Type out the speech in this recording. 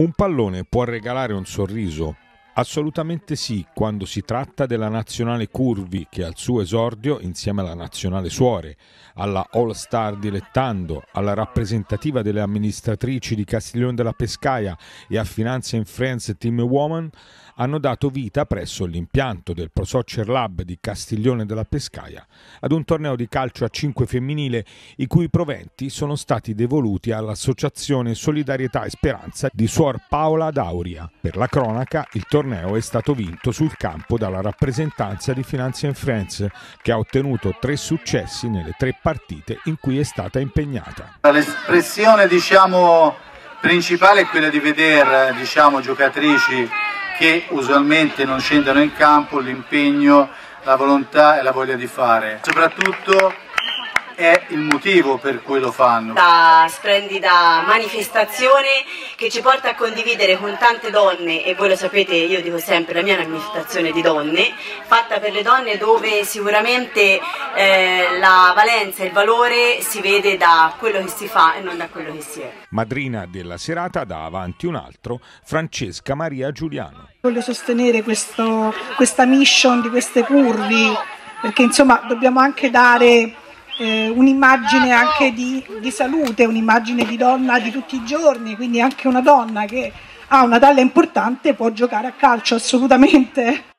Un pallone può regalare un sorriso? Assolutamente sì, quando si tratta della nazionale Curvi, che al suo esordio, insieme alla nazionale Suore, alla All Star Dilettando, alla rappresentativa delle amministratrici di Castiglione della Pescaia e a Finanza and Friends Team Woman, hanno dato vita presso l'impianto del Pro Soccer Lab di Castiglione della Pescaia ad un torneo di calcio a 5 femminile i cui proventi sono stati devoluti all'Associazione Solidarietà e Speranza di Suor Paola Dauria. Per la cronaca, il torneo è stato vinto sul campo dalla rappresentanza di Finanza and Friends, che ha ottenuto 3 successi nelle 3 partite in cui è stata impegnata. L'espressione principale è quella di vedere giocatrici che usualmente non scendono in campo, l'impegno, la volontà e la voglia di fare. Soprattutto è il motivo per cui lo fanno. La splendida manifestazione che ci porta a condividere con tante donne, e voi lo sapete, io dico sempre, la mia è una manifestazione di donne, fatta per le donne, dove sicuramente la valenza e il valore si vede da quello che si fa e non da quello che si è. Madrina della serata, da avanti un altro, Francesca Maria Giuliano. Voglio sostenere questa mission di queste curvi, perché insomma dobbiamo anche dare un'immagine anche di salute, un'immagine di donna di tutti i giorni, quindi anche una donna che ha una taglia importante può giocare a calcio assolutamente.